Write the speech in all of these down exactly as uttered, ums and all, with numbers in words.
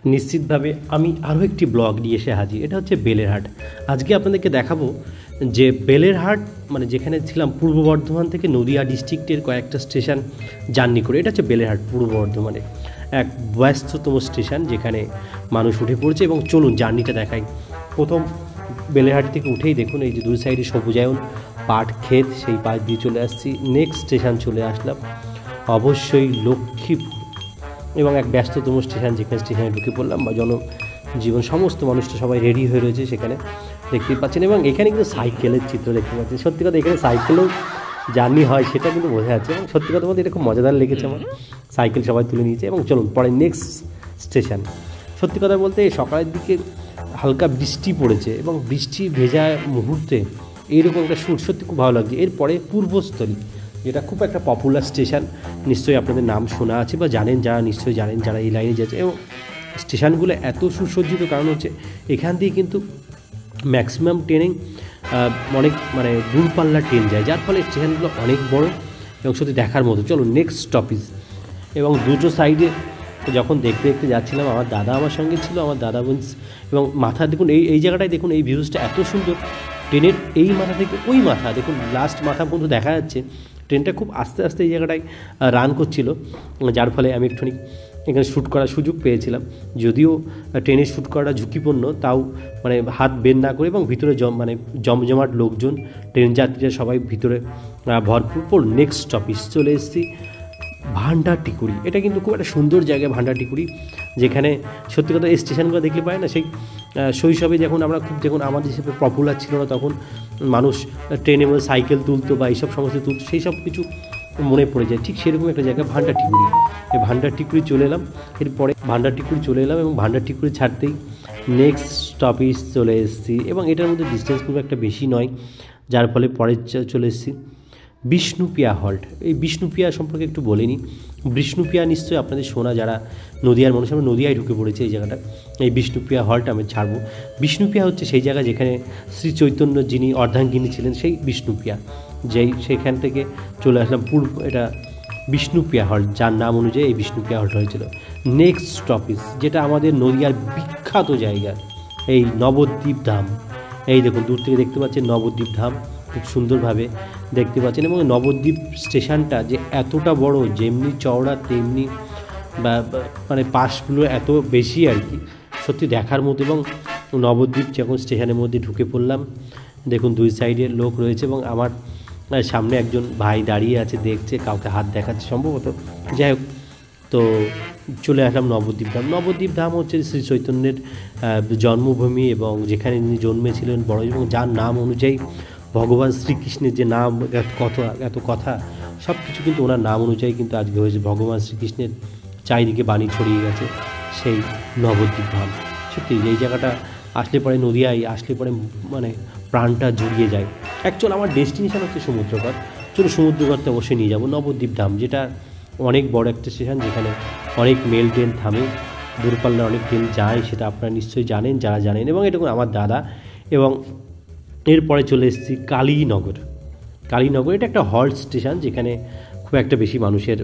নিশ্চিতভাবে আমি আরও একটি ব্লগ নিয়ে এসে হাজির। এটা হচ্ছে বেলেরহাট। আজকে আপনাদেরকে দেখাবো যে বেলেরহাট মানে যেখানে ছিলাম পূর্ব বর্ধমান থেকে নদিয়া ডিস্ট্রিক্টের কয়েকটা স্টেশন জার্নি করে। এটা হচ্ছে বেলেরহাট পূর্ব বর্ধমানে এক ব্যস্ততম স্টেশন যেখানে মানুষ উঠে পড়ছে। এবং চলুন জার্নিটা দেখাই। প্রথম বেলেরহাট থেকে উঠেই দেখুন এই যে দুই সাইডে সবুজায়ন পাট ক্ষেত, সেই পাশ দিয়ে চলে আসছি। নেক্সট স্টেশন চলে আসলাম অবশ্যই লক্ষ্মীপুর, এবং এক ব্যস্ততম স্টেশন যেখানে স্টেশনে ঢুকে পড়লাম বা জনজীবন সমস্ত মানুষটা সবাই রেডি হয়ে রয়েছে সেখানে দেখতেই পাচ্ছেন। এবং এখানে কিন্তু সাইকেলের চিত্র দেখতে পাচ্ছেন। সত্যি কথা এখানে সাইকেলেও জার্নি হয় সেটা কিন্তু বোঝা যাচ্ছে। এবং সত্যি কথা বলতে এটা খুব মজাদার লেগেছে আমার। সাইকেল সবাই তুলে নিয়েছে। এবং চলুন পরে নেক্সট স্টেশন। সত্যি কথা বলতে সকালের দিকে হালকা বৃষ্টি পড়েছে এবং বৃষ্টি ভেজা মুহূর্তে এইরকম একটা শ্যুট সত্যি খুব ভালো লাগছে। এরপরে পূর্বস্থলী, যেটা খুব একটা পপুলার স্টেশন, নিশ্চয়ই আপনাদের নাম শোনা আছে বা জানেন, যারা নিশ্চয়ই জানেন যারা এই লাইনে যাচ্ছে। এবং স্টেশনগুলো এত সুসজ্জিত কারণ হচ্ছে এখান দিয়ে কিন্তু ম্যাক্সিমাম ট্রেনে অনেক মানে দূরপাল্লার ট্রেন যায়, যার ফলে স্টেশনগুলো অনেক বড় এবং সত্যি দেখার মতো। চলো নেক্সট স্টপেজ। এবং দুটো সাইডে যখন দেখতে দেখতে যাচ্ছিলাম, আমার দাদা আমার সঙ্গে ছিল, আমার দাদা বোন। এবং মাথা দেখুন এই এই জায়গাটায় দেখুন, এই ভিউজটা এত সুন্দর। ট্রেনের এই মাথা থেকে ওই মাথা দেখুন, লাস্ট মাথা পর্যন্ত দেখা যাচ্ছে। ট্রেনটা খুব আস্তে আস্তে এই জায়গাটায় রান করছিল, যার ফলে আমি একটুখানি এখানে শ্যুট করার সুযোগ পেয়েছিলাম। যদিও ট্রেনে শ্যুট করাটা ঝুঁকিপূর্ণ, তাও মানে হাত বের না করে এবং ভিতরে জম মানে জমজমাট লোকজন, ট্রেন যাত্রীরা সবাই ভিতরে ভরপুর। নেক্সট স্টপেজ চলে এসেছি ভান্ডারটিকুড়ি। এটা কিন্তু খুব একটা সুন্দর জায়গা ভান্ডারটিকুড়ি, যেখানে সত্যি কথা এই স্টেশনগুলো দেখলে পায় না সেই শৈশবে যখন আমরা খুব যখন আমাদের হিসেবে পপুলার ছিল না, তখন মানুষ ট্রেনে মধ্যে সাইকেল তুলতো বা এইসব সমস্ত তুলতো, সেই সব কিছু মনে পড়ে যায়। ঠিক সেরকম একটা জায়গা ভান্ডারটিকুড়ি। এই ভান্ডারটিকুড়ি চলে এলাম। এরপরে ভান্ডারটিকুড়ি চলে এলাম এবং ভান্ডারটিকুড়ি ছাড়তেই নেক্সট স্টপেজ চলে এসেছি। এবং এটার মধ্যে ডিস্টেন্স খুব একটা বেশি নয়, যার ফলে পরে চলে এসেছি বিষ্ণুপিয়া হল্ট। এই বিষ্ণুপিয়া সম্পর্কে একটু বলে নিই। বিষ্ণুপিয়া নিশ্চয়ই আপনাদের শোনা, যারা নদিয়ার মানুষ, আমরা নদিয়ায় ঢুকে পড়েছে এই জায়গাটা। এই বিষ্ণুপিয়া হল্ট আমি ছাড়বো। বিষ্ণুপিয়া হচ্ছে সেই জায়গা যেখানে শ্রী চৈতন্য যিনি অর্ধাঙ্গিনী ছিলেন, সেই বিষ্ণুপিয়া, যেই সেখান থেকে চলে আসলাম পূর্ব, এটা বিষ্ণুপিয়া হল্ট, যার নাম অনুযায়ী এই বিষ্ণুপিয়া হল্ট হয়েছিল। নেক্সট স্টপেজ যেটা আমাদের নদিয়ার বিখ্যাত জায়গা, এই নবদ্বীপ ধাম। এই দেখুন দূর থেকে দেখতে পাচ্ছেন নবদ্বীপ ধাম, খুব সুন্দরভাবে দেখতে পাচ্ছেন। এবং নবদ্বীপ স্টেশনটা যে এতটা বড়, যেমনি চওড়া তেমনি বা মানে পাশগুলো এত বেশি আর কি, সত্যি দেখার মতো। এবং নবদ্বীপ যখন স্টেশনের মধ্যে ঢুকে পড়লাম, দেখুন দুই সাইডে লোক রয়েছে এবং আমার সামনে একজন ভাই দাঁড়িয়ে আছে, দেখছে, কাউকে হাত দেখাচ্ছে সম্ভবত। যাই হোক, তো চলে আসলাম নবদ্বীপ ধাম। নবদ্বীপ ধাম হচ্ছে শ্রী চৈতন্যের জন্মভূমি এবং যেখানে তিনি জন্মেছিলেন বড়, এবং যার নাম অনুযায়ী ভগবান শ্রীকৃষ্ণের যে নাম, এত কথা এত কথা সব কিছু কিন্তু ওনার নাম অনুযায়ী কিন্তু আজকে হয়েছে। ভগবান শ্রীকৃষ্ণের চারিদিকে বাণী ছড়িয়ে গেছে সেই নবদ্বীপ ধাম। সত্যি এই জায়গাটা আসলে পরে, নদিয়ায় আসলে পরে মানে প্রাণটা জুড়িয়ে যায়। অ্যাকচুয়াল আমার ডেস্টিনেশন হচ্ছে সমুদ্রগড়। চলো সমুদ্রগড়তে অবশ্যই নিয়ে যাবো। নবদ্বীপ ধাম যেটা অনেক বড় একটা স্টেশন, যেখানে অনেক মেল ট্রেন থামে, দূরপাল্লার অনেক ট্রেন যায়, সেটা আপনারা নিশ্চয়ই জানেন, যারা জানেন। এবং এটা আমার দাদা। এবং এরপরে চলে এসেছি কালীনগর। কালীনগর এটা একটা হল্ট স্টেশন, যেখানে খুব একটা বেশি মানুষের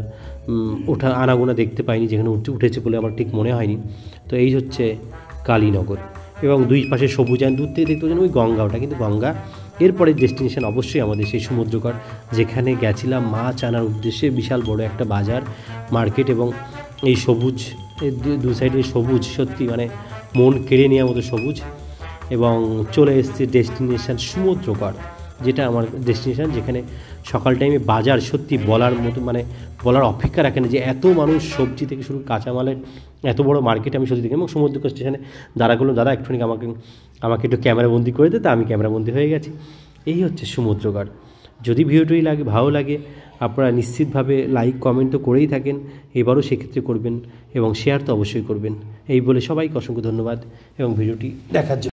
ওঠা আনাগোনা দেখতে পাইনি, যেখানে উঠেছে বলে আমার ঠিক মনে হয়নি। তো এই হচ্ছে কালীনগর। এবং দুই পাশে সবুজায়ন, দূর থেকে দেখতে পাচ্ছেন ওই গঙ্গা, ওটা কিন্তু গঙ্গা। এরপরে ডেস্টিনেশন অবশ্যই আমাদের সেই সমুদ্রগড়, যেখানে গেছিলাম মাছ আনার উদ্দেশ্যে। বিশাল বড় একটা বাজার মার্কেট, এবং এই সবুজ দু সাইডে সবুজ সত্যি মানে মন কেড়ে নেওয়ার মতো সবুজ। এবং চলে এসেছি ডেস্টিনেশন সমুদ্রগড়, যেটা আমার ডেস্টিনেশন, যেখানে সকাল টাইমে বাজার সত্যি বলার মতো মানে বলার অপেক্ষা রাখে না, যে এত মানুষ, সবজি থেকে শুরু কাঁচামালের এত বড় মার্কেট আমি সত্যি দেখি। এবং সমুদ্রগড় স্টেশনে দাঁড়া করলাম, দাদা একটুখানি আমাকে আমাকে একটু ক্যামেরাবন্দি করে দিতে, আমি ক্যামেরাবন্দি হয়ে গেছি। এই হচ্ছে সমুদ্রগড়। যদি ভিডিওটি লাগে ভালো লাগে, আপনারা নিশ্চিতভাবে লাইক কমেন্ট তো করেই থাকেন, এবারও সেক্ষেত্রে করবেন এবং শেয়ার তো অবশ্যই করবেন। এই বলে সবাইকে অসংখ্য ধন্যবাদ এবং ভিডিওটি দেখার জন্য।